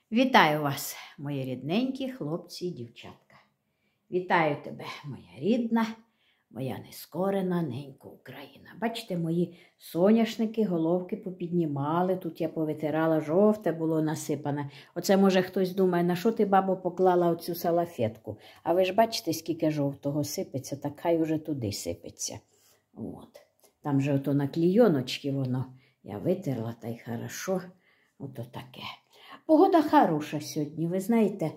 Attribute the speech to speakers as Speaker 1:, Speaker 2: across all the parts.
Speaker 1: Вітаю вас, мої рідненькі хлопці і дівчатка. Вітаю тебе, моя рідна, моя нескорена ненька Україна. Бачите, мої соняшники, головки попіднімали. Тут я повитирала, жовте було насипане. Оце, може, хтось думає, на що ти, бабо, поклала оцю салафетку. А ви ж бачите, скільки жовтого сипеться, так хай уже туди сипеться. От. Там же ото на клійоночки воно. Я витерла, та й хорошо. Ото таке. Погода хороша сьогодні, ви знаєте,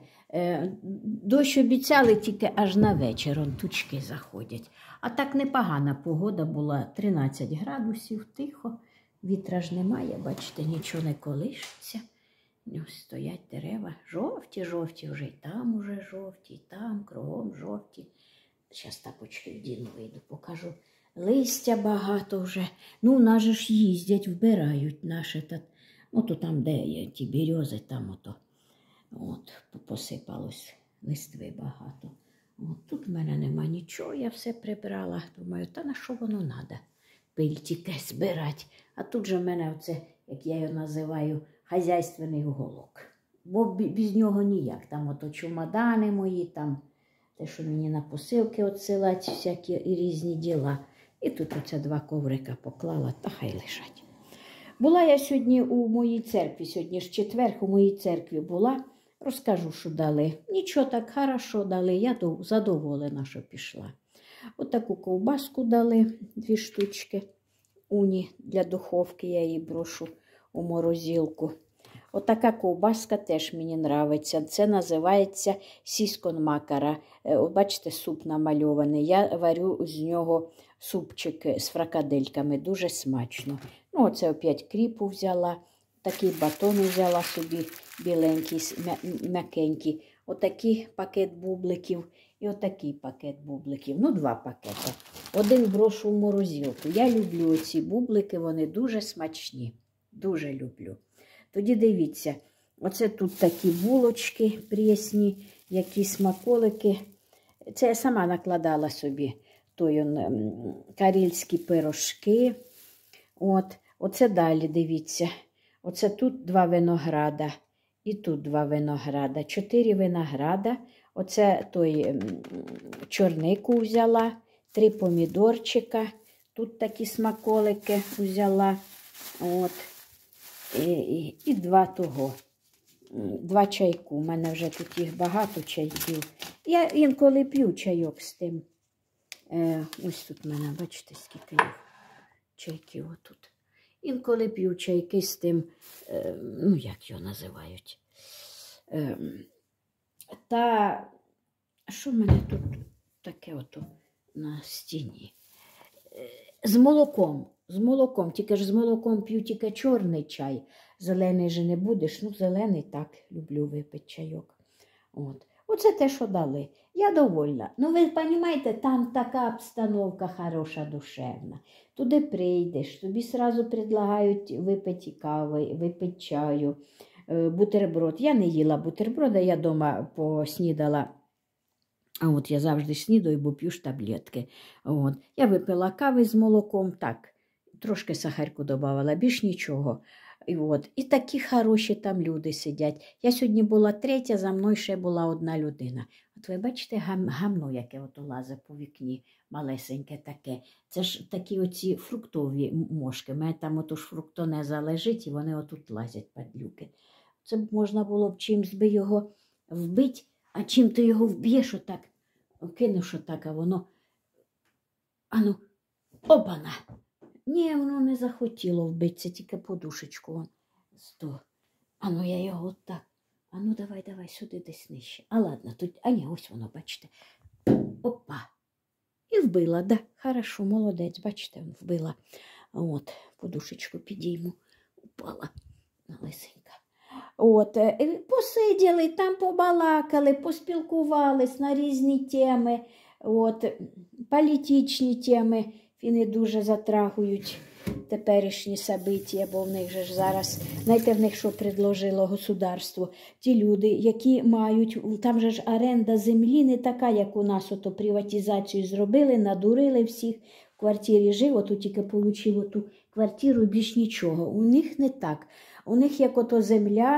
Speaker 1: дощ обіцяли тільки аж на вечір, он тучки заходять. А так непогана погода була, 13 градусів, тихо, вітра ж немає, бачите, нічого не колишиться. Ось стоять дерева, жовті вже, і там уже жовті, і там кругом жовті. Зараз тапочки вдіну, вийду, покажу. Листя багато вже, ну, нас же ж їздять, вбирають наше та. Ото там, де є ті берези, там ото от, посипалось листви багато. От, тут в мене нема нічого, я все прибрала. Думаю, та на що воно треба? Пиль тільки збирати. А тут же в мене оце, як я його називаю, хазяйственний уголок. Бо без нього ніяк. Там ото чемодани мої, там те, що мені на посилки відсилать, всякі і різні діла. І тут оце 2 коврика поклала, та хай лежать. Була я сьогодні у моїй церкві, сьогодні ж четвер, у моїй церкві була. Розкажу, що дали. Нічого так хорошо дали, я задоволена, що пішла. Отаку ковбаску дали, 2 штучки. Уні для духовки, я її брошу у морозилку. Отака ковбаска теж мені подобається. Це називається сіскон-макара. Бачите, суп намальований. Я варю з нього супчик з фрикадельками. Дуже смачно. Ну, оце опять кріпу взяла. Такий батон взяла собі біленький, м'якенький. Отакий пакет бубликів і отакий пакет бубликів. Ну, 2 пакети. Один брошу в морозилку. Я люблю ці бублики, вони дуже смачні. Дуже люблю. Тоді дивіться, оце тут такі булочки прісні, якісь смаколики. Це я сама накладала собі карельські пирожки. Оце далі, дивіться. Оце тут 2 винограда і тут 2 винограда. 4 винограда. Оце чорнику взяла, 3 помідорчика. Тут такі смаколики взяла. От. І 2 чайку. У мене вже тут їх багато чайків. Я інколи п'ю чайок з тим. Ось тут в мене, бачите, скільки їх чайків отут. Інколи п'ю чайки з тим, ну, як його називають. Та, що в мене тут таке ото на стіні? З молоком, тільки ж з молоком п'ю тільки чорний чай. Зелений же не будеш, ну, зелений так, люблю випити чайок. Оце те, що дали. Я довольна. Ну, ви розумієте, там така обстановка хороша, душевна. Туди прийдеш, тобі одразу предлагають випити кави, випити чаю, бутерброд. Я не їла бутерброда, я вдома поснідала. А от я завжди снідаю, бо п'ю ж таблетки. Я випила кави з молоком, так, трошки сахарку додавала, більш нічого. І такі хороші там люди сидять. Я сьогодні була 3, за мною ще була 1 людина. От ви бачите гамно, яке ото лазить по вікні, малесеньке таке. Це ж такі оці фруктові мошки. У мене там отож фруктонеза лежить, і вони отут лазять, падлюки. Це б можна було б чимсь би його вбити, а чим ти його вб'єш отак, кинеш отак, а воно, ану, обана. Ні, воно не захотіло вбитися, тільки подушечку. Ану, я його отак. Ану, давай, сюди десь нижче. А ладно, тут, ні, ось воно, бачите. Опа. І вбила, да, хорошо, молодець, бачите, вбила. Подушечку підійму. Упала, лисенька. Посиділи, там побалакали, поспілкувались на різні теми, політичні теми. Вони дуже затрагують теперішні события, бо в них же ж зараз, знаєте, в них що предложило государство? Ті люди, які мають, там же ж оренда землі не така, як у нас, ото приватизацію зробили, надурили всіх, в квартирі жив, ото тільки отримав оту квартиру, більш нічого. У них не так. У них як ото земля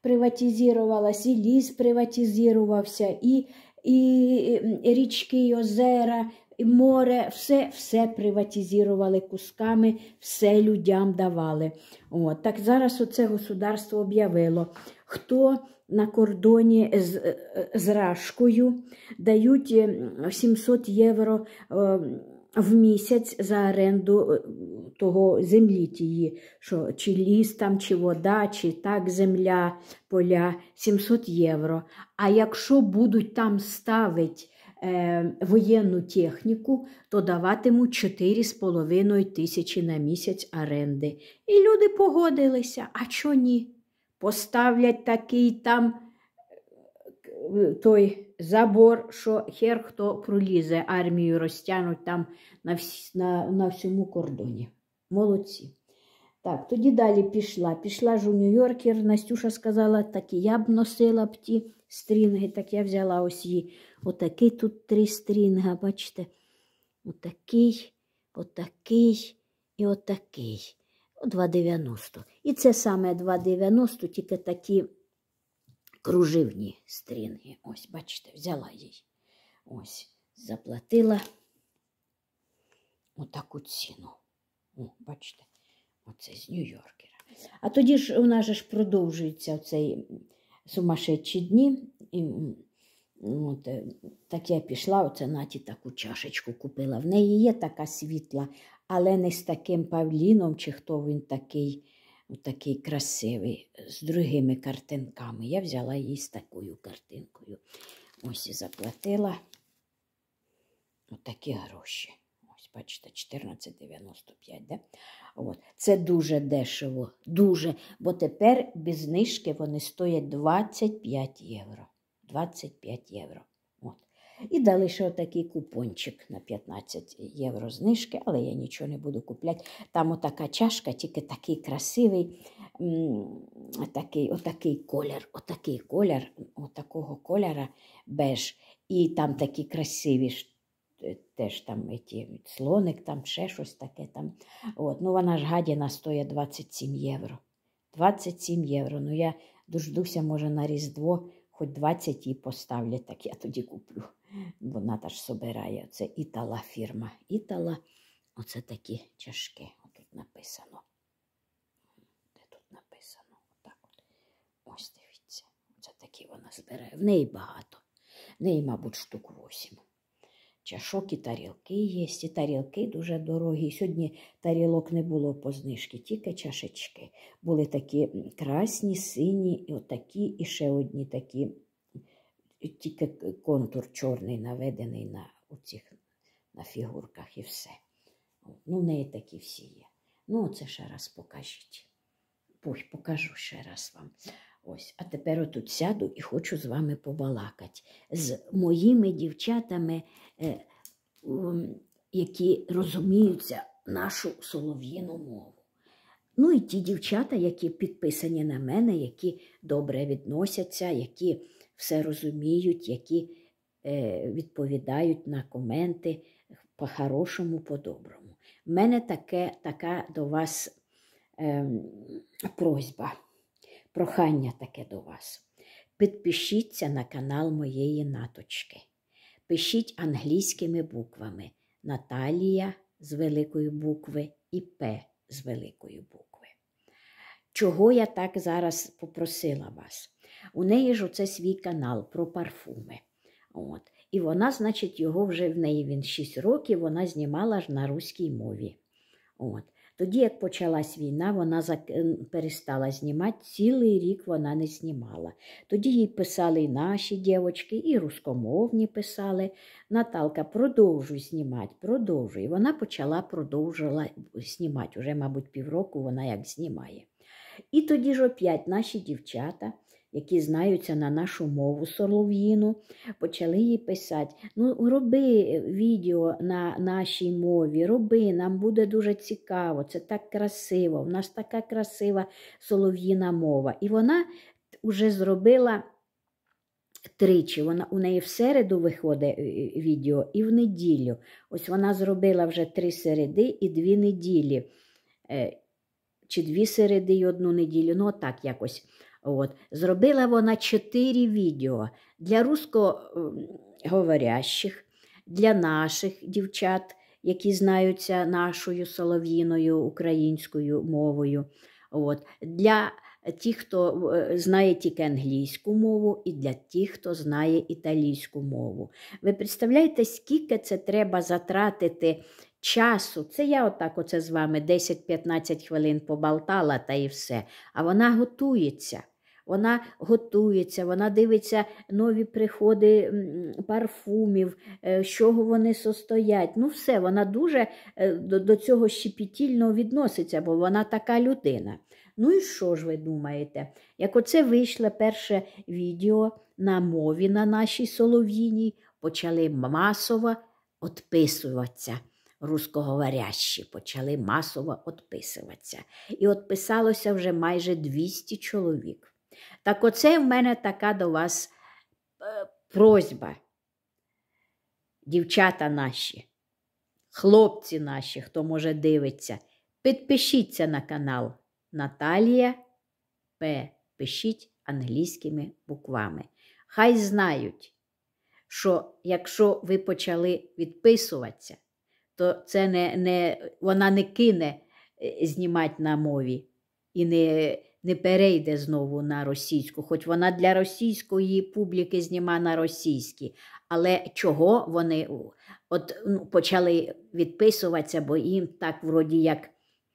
Speaker 1: приватизувалась, і ліс приватизувався, і річки, і озера, і море, все приватизували кусками, все людям давали. От. Так зараз оце государство об'явило, хто на кордоні з Рашкою дають 700 євро в місяць за оренду того землі тієї, що чи ліс там, чи вода, чи так земля, поля, 700 євро. А якщо будуть там ставити воєнну техніку, то даватимуть 4,5 тисячі на місяць оренди. І люди погодилися, а чо ні? Поставлять такий там той забор, що хер хто пролізе, армію розтягнуть там на всьому кордоні. Молодці. Так, тоді далі пішла. Пішла ж у Нью-Йоркер, Настюша сказала, так і я б носила б ті стрінги, так я взяла ось її. Отакий тут 3 стрінга, бачите? Отакий, отакий і отакий. 2,90. І це саме 2,90, тільки такі кружевні стрінги. Ось, бачите, взяла їй. Ось, заплатила отаку ціну. О, бачите, оце з Нью-Йоркера. А тоді ж у нас ж продовжується цей сумасшедші дні. І, от, так я пішла, оце Наті таку чашечку купила. В неї є така світла, але не з таким павліном, чи хто він такий, такий красивий, з другими картинками. Я взяла її з такою картинкою. Ось і заплатила отакі гроші. Ось, бачите, 14,95, да? От. Це дуже дешево, дуже, бо тепер без знижки вони стоять 25 євро. 25 євро. От. І дали ще отакий купончик на 15 євро знижки, але я нічого не буду купляти. Там отака чашка, тільки такий красивий, отакий колір, отакого кольора беж. І там такі красиві, теж там слоник, там ще щось таке там. От. Ну вона ж гадіна стоїть 27 євро. 27 євро. Ну я дождуся, може на Різдво, хоч 20 її поставлять, так я тоді куплю. Бо Ната ж собирає. Це Італа фірма. Італа. Оце такі чашки. Тут написано. Де тут написано? Отак от. Ось дивіться. Оце такі вона збирає. В неї багато. В неї, мабуть, штук 8. Чашок і тарілки є. І тарілки дуже дорогі. Сьогодні тарілок не було по знижці, тільки чашечки. Були такі красні, сині, і отакі, і ще одні такі. Тільки контур чорний наведений на фігурках і все. Ну, в неї такі всі є. Ну, оце ще раз покажіть. Покажу ще раз вам. Ось, а тепер отут сяду і хочу з вами побалакати. З моїми дівчатами, які розуміються нашу солов'їну мову. Ну і ті дівчата, які підписані на мене, які добре відносяться, які все розуміють, які відповідають на коменти по-хорошому, по-доброму. В мене така до вас просьба, прохання таке до вас. Підпишіться на канал моєї Наточки. Пишіть англійськими буквами Наталія з великої букви і П з великої букви. Чого я так зараз попросила вас? У неї ж оце свій канал про парфуми. От. І вона, значить, його вже в неї він 6 років, вона знімала ж на руській мові. От. Тоді, як почалась війна, вона перестала знімати, цілий рік вона не знімала. Тоді їй писали і наші дівчатки, і рускомовні писали. Наталка, продовжуй знімати, продовжуй. І вона продовжила знімати. Уже, мабуть, півроку вона як знімає. І тоді ж опять наші дівчата, які знаються на нашу мову солов'їну, почали їй писати, ну, роби відео на нашій мові, роби, нам буде дуже цікаво, це так красиво, в нас така красива солов'їна мова. І вона вже зробила 3. У неї в середу виходить відео і в неділю. Ось вона зробила вже 3 середи і 2 неділі. Чи 2 середи і 1 неділю, ну так якось. Зробила вона 4 відео для русскоговорящих, для наших дівчат, які знаються нашою солов'їною українською мовою, для тих, хто знає тільки англійську мову, і для тих, хто знає італійську мову. Ви представляєте, скільки це треба затратити часу? Це я оце з вами 10-15 хвилин поболтала та і все. А вона готується. Вона дивиться нові приходи парфумів, з чого вони состоять. Ну все, вона дуже до цього щепетільно відноситься, бо вона така людина. Ну і що ж ви думаєте? Як оце вийшло перше відео на мові на нашій солов'їній, почали масово відписуватися. Русскоговорящі почали масово відписуватися. І відписалося вже майже 200 чоловік. Так оце в мене така до вас просьба. Дівчата наші, хлопці наші, хто може дивиться, підпишіться на канал Наталія П. Пишіть англійськими буквами. Хай знають, що якщо ви почали відписуватися, то це вона не кине знімати на мові і не перейде знову на російську, хоч вона для російської публіки знімає на російській. Але чого вони почали відписуватися, бо їм так вроді як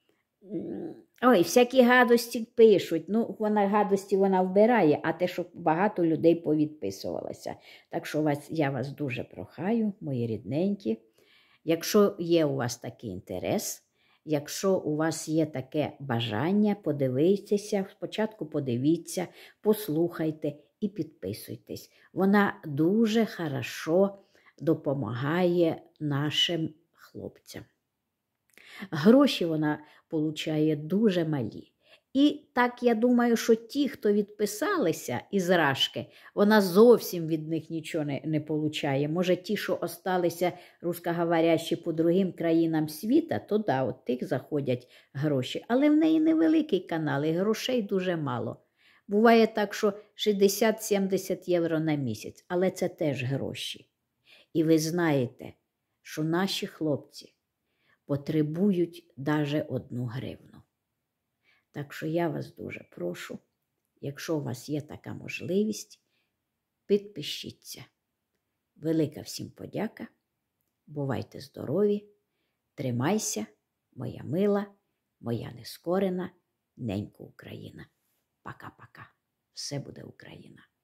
Speaker 1: всякі гадості пишуть. Ну, гадості вона вбирає, а те, щоб багато людей повідписувалося. Так що я вас дуже прохаю, мої рідненькі, якщо є у вас такий інтерес, якщо у вас є таке бажання, подивитися, спочатку подивіться, послухайте і підписуйтесь. Вона дуже хорошо допомагає нашим хлопцям. Гроші вона получає дуже малі. І так, я думаю, що ті, хто відписалися із Рашки, вона зовсім від них нічого не получає. Може, ті, що осталися русскоговорящі по другим країнам світа, то да, от тих заходять гроші. Але в неї невеликий канал, і грошей дуже мало. Буває так, що 60-70 євро на місяць, але це теж гроші. І ви знаєте, що наші хлопці потребують навіть 1 гривну. Так що я вас дуже прошу, якщо у вас є така можливість, підпишіться. Велика всім подяка, бувайте здорові, тримайся, моя мила, моя нескорена, ненька Україна. Пока-пока. Все буде Україна.